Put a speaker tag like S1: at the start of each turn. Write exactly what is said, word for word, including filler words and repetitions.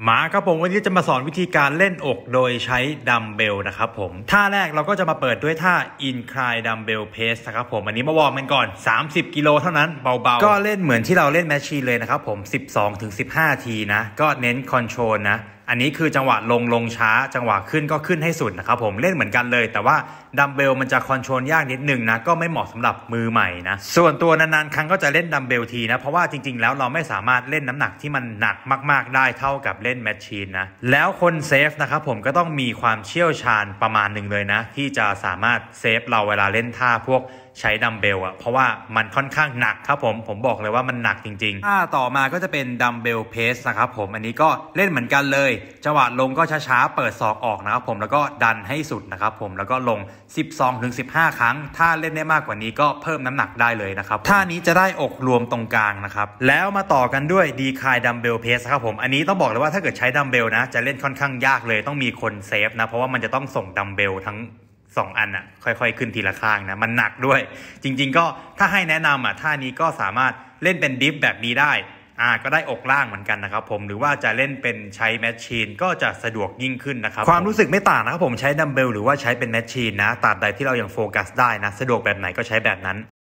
S1: มาครับผมวันนี้จะมาสอนวิธีการเล่นอกโดยใช้ดัมเบลนะครับผมท่าแรกเราก็จะมาเปิดด้วยท่า Incline Dumbbell Press นะครับผมอันนี้มาวอร์มกันก่อนสามสิบกิโลเท่านั้นเบาๆก็เล่นเหมือนที่เราเล่นแมชชีนเลยนะครับผม สิบสองถึงสิบห้า ทีนะก็เน้นคอนโทรลนะอันนี้คือจังหวะลงลงช้าจังหวะขึ้นก็ขึ้นให้สุดนะครับผมเล่นเหมือนกันเลยแต่ว่าดัมเบลมันจะคอนโทรลยากนิดนึงนะก็ไม่เหมาะสำหรับมือใหม่นะส่วนตัวนานๆครั้งก็จะเล่นดัมเบลทีนะเพราะว่าจริงๆแล้วเราไม่สามารถเล่นน้ำหนักที่มันหนักมากๆได้เท่ากับเล่นแมชชีนนะแล้วคนเซฟนะครับผมก็ต้องมีความเชี่ยวชาญประมาณหนึ่งเลยนะที่จะสามารถเซฟเราเวลาเล่นท่าพวกใช้ดัมเบลอะเพราะว่ามันค่อนข้างหนักครับผมผมบอกเลยว่ามันหนักจริงๆท่าต่อมาก็จะเป็นดัมเบลเพสนะครับผมอันนี้ก็เล่นเหมือนกันเลยจังหวะลงก็ช้าๆเปิดศอกออกนะครับผมแล้วก็ดันให้สุดนะครับผมแล้วก็ลง สิบสองถึงสิบห้า ครั้งถ้าเล่นได้มากกว่านี้ก็เพิ่มน้ำหนักได้เลยนะครับท่านี้จะได้อกรวมตรงกลางนะครับแล้วมาต่อกันด้วยดีคายดัมเบลเพสครับผมอันนี้ต้องบอกเลยว่าถ้าเกิดใช้ดัมเบลนะจะเล่นค่อนข้างยากเลยต้องมีคนเซฟนะเพราะว่ามันจะต้องส่งดัมเบลทั้งสองอันอ่ะค่อยๆขึ้นทีละข้างนะมันหนักด้วยจริงๆก็ถ้าให้แนะนำอ่ะท่านี้ก็สามารถเล่นเป็นดิฟแบบนี้ได้อ่าก็ได้อกล่างเหมือนกันนะครับผมหรือว่าจะเล่นเป็นใช้แมชชีนก็จะสะดวกยิ่งขึ้นนะครับความรู้สึกไม่ต่างนะครับผมใช้ดัมเบลหรือว่าใช้เป็นแมชชีนนะตราบใดที่เรายังโฟกัสได้นะสะดวกแบบไหนก็ใช้แบบนั้น